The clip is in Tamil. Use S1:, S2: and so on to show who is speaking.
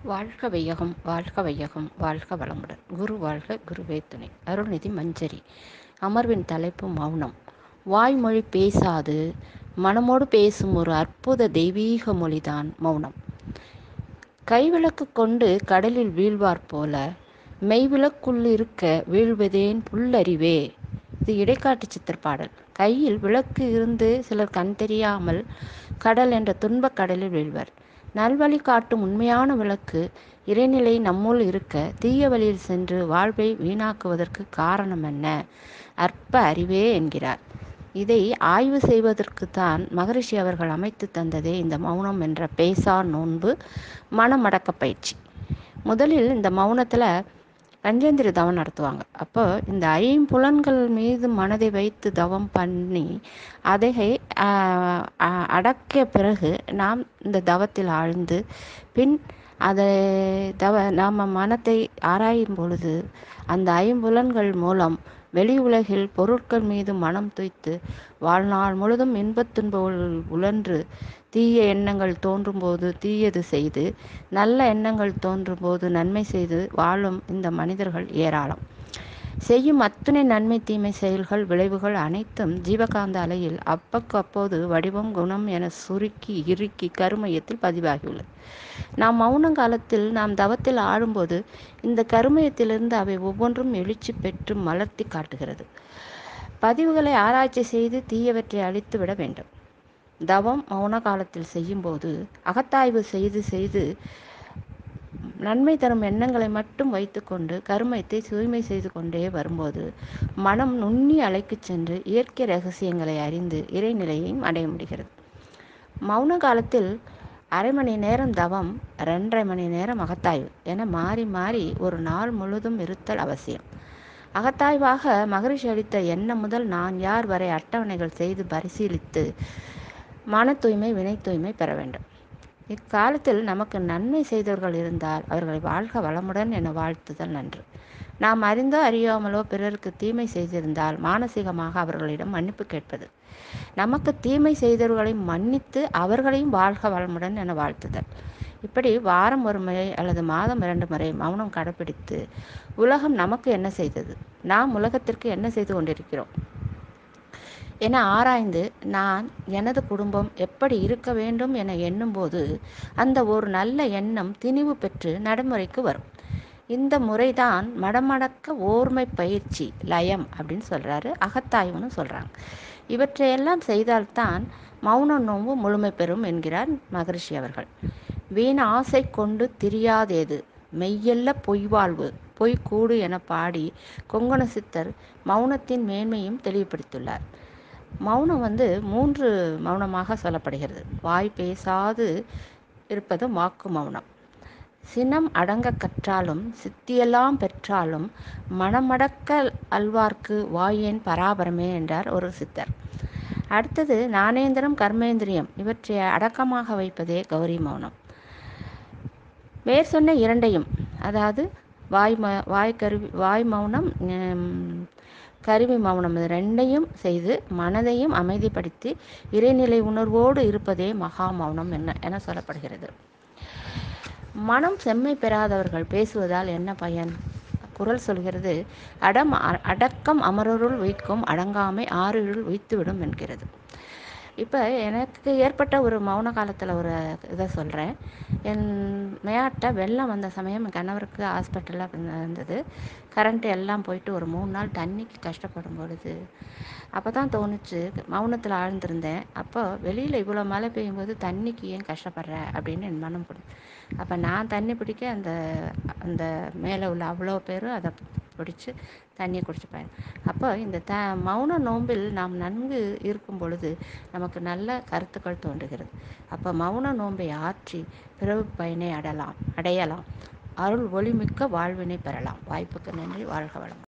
S1: வாழ்க வையகம், வாழ்க வையகம், வாழ்க வளமுடன். குரு வாழ்க, குருவே துணை. அருள்நிதி மஞ்சரி. அமர்வின் தலைப்பு மௌனம். வாய்மொழி பேசாது மனமோடு பேசும் ஒரு அற்புத தெய்வீக மொழிதான் மௌனம். கைவிளக்கு கொண்டு கடலில் வீழ்வார் போல மெய்விளக்குள்ளிருக்க வீழ்வதேன் புல்லறிவே. இது இடைக்காட்டு சித்திரப்பாடல். கையில் விளக்கு இருந்து சிலர் கண் தெரியாமல் கடல் என்ற துன்பக் கடலில் வீழ்வர். நல்வழி காட்டும் உண்மையான விளக்கு இறைநிலை நம்முள் இருக்க தீய வழியில் சென்று வாழ்வை வீணாக்குவதற்கு காரணம் என்ன? அற்ப அறிவே என்கிறார். இதை ஆய்வு செய்வதற்குத்தான் மகரிஷி அவர்கள் அமைத்து தந்ததே இந்த மௌனம் என்ற பேசா நோன்பு மனமடக்க பயிற்சி. முதலில் இந்த மௌனத்தில் பஞ்சேந்திர தவம் நடத்துவாங்க. அப்போ இந்த ஐம்புலன்கள் மீது மனதை வைத்து தவம் பண்ணி அதை அடக்கிய பிறகு நாம் இந்த தவத்தில் ஆழ்ந்து பின் அதை நாம் மனத்தை ஆராயும் பொழுது அந்த ஐம்புலன்கள் மூலம் வெளி உலகில் பொருட்கள் மீது மனம் துய்த்து வாழ்நாள் முழுதும் இன்பத் துன்ப உழன்று தீய எண்ணங்கள் தோன்றும் போது தீயது செய்து நல்ல எண்ணங்கள் தோன்றும் போது நன்மை செய்து வாழும் இந்த மனிதர்கள் ஏராளம். செய்யும் அத்துணை நன்மை தீமை செயல்கள் விளைவுகள் அனைத்தும் ஜீவகாந்த அலையில் அப்போது வடிவம் குணம் என சுருக்கி இறுக்கி கருமையத்தில் பதிவாகியுள்ளது. நாம் மௌனங்காலத்தில் நாம் தவத்தில் ஆடும்போது இந்த கருமையத்திலிருந்து அவை ஒவ்வொன்றும் எழுச்சி பெற்று மலர்த்தி காட்டுகிறது. பதிவுகளை ஆராய்ச்சி செய்து தீயவற்றை அழித்து விட வேண்டும். தவம் மௌன காலத்தில் செய்யும்போது அகத்தாய்வு செய்து செய்து நன்மை தரும் எண்ணங்களை மட்டும் வைத்துக்கொண்டு கருமத்தை தூய்மை செய்து கொண்டே வரும்போது மனம் நுண்ணிய அலைக்கு சென்று இயற்கை ரகசியங்களை அறிந்து இறைநிலையையும் அடைய முடிகிறது. மௌன காலத்தில் அரை மணி நேரம் தவம், 2.5 மணி நேரம் அகத்தாய்வு என மாறி மாறி ஒரு நாள் முழுதும் இருத்தல் அவசியம். அகத்தாய்வாக மகரிஷி அளித்த எண்ணம் முதல் நான் யார் வரை அட்டவணைகள் செய்து பரிசீலித்து மன தூய்மை வினை தூய்மை பெற வேண்டும். இக்காலத்தில் நமக்கு நன்மை செய்தவர்கள் இருந்தால் அவர்களை வாழ்க வளமுடன் என வாழ்த்துதல் நன்று. நாம் அறிந்தோ அறியாமலோ பிறருக்கு தீமை செய்திருந்தால் மானசீகமாக அவர்களிடம் மன்னிப்பு கேட்பது. நமக்கு தீமை செய்தவர்களை மன்னித்து அவர்களையும் வாழ்க வளமுடன் என வாழ்த்துதல். இப்படி வாரம் ஒரு முறை அல்லது மாதம் 2 முறை மௌனம் கடைப்பிடித்து உலகம் நமக்கு என்ன செய்தது, நாம் உலகத்திற்கு என்ன செய்து கொண்டிருக்கிறோம் என ஆராய்ந்து நான் எனது குடும்பம் எப்படி இருக்க வேண்டும் என எண்ணும்போது அந்த ஒரு நல்ல எண்ணம் திணிவு பெற்று நடைமுறைக்கு வரும். இந்த முறைதான் மடமடக்க ஓர்மை பயிற்சி லயம் அப்படின்னு சொல்கிறாரு, அகத்தாய்வுன்னு சொல்கிறாங்க. இவற்றையெல்லாம் செய்தால்தான் மௌன நோன்பு முழுமை பெறும் என்கிறார் மகரிஷி அவர்கள். வீண் ஆசை கொண்டு திரியாதேது மெய்யல்ல பொய்வாழ்வு பொய்கூடு என பாடி கொங்கண சித்தர் மௌனத்தின் மேன்மையும் தெளிவுபடுத்தியுள்ளார். மௌனம் 3 மௌனமாக சொல்லப்படுகிறது. வாய் பேசாது இருப்பது வாக்கு மௌனம். சினம் அடங்க கற்றாலும் சித்தியெல்லாம் பெற்றாலும் மனமடக்க அல்வார்க்கு வாயேன் பராபரமே என்றார் ஒரு சித்தர். அடுத்தது ஞானேந்திரம் கர்மேந்திரியம் இவற்றை அடக்கமாக வைப்பதே கௌரி மௌனம். மேற் சொன்ன இரண்டையும், அதாவது வாய் மௌனம் கருவி மௌனம், இது ரெண்டையும் செய்து மனதையும் அமைதிப்படுத்தி இறைநிலை உணர்வோடு இருப்பதே மகா மௌனம் என சொல்லப்படுகிறது. மனம் செம்மை பெறாதவர்கள் பேசுவதால் என்ன பயன்? குறள் சொல்கிறது, அடக்கம் அமரருள் வைக்கும் அடங்காமை ஆறிருள் வைத்துவிடும் என்கிறது. இப்போ எனக்கு ஏற்பட்ட ஒரு மௌன காலத்தில் ஒரு இதை சொல்கிறேன். என் மேயாட்ட வெள்ளம் வந்த சமயம் என் கணவருக்கு ஹாஸ்பிட்டலில் இருந்தது. கரண்ட்டு எல்லாம் போயிட்டு ஒரு 3 நாள் தண்ணிக்கு கஷ்டப்படும் பொழுது அப்போ தான் தோணுச்சு, மௌனத்தில் ஆழ்ந்திருந்தேன். அப்போ வெளியில் இவ்வளோ மழை பெய்யும்போது தண்ணிக்கு ஏன் கஷ்டப்படுற அப்படின்னு என் மனம் அப்போ நான் தண்ணி பிடிக்க அந்த அந்த மேலே உள்ள அவ்வளோ பேரும் அதை பிடிச்சி தண்ணியை குடிச்சுப்பாங்க. அப்போ இந்த மௌன நோன்பில் நாம் நன்கு இருக்கும் பொழுது நமக்கு நல்ல கருத்துக்கள் தோன்றுகிறது. அப்போ மௌன நோன்பை ஆற்றி பிறகு பயனை அடையலாம். அருள் ஒளிமிக்க வாழ்வினை பெறலாம். வாய்ப்புக்கு நன்றி. வாழ்க வளம்.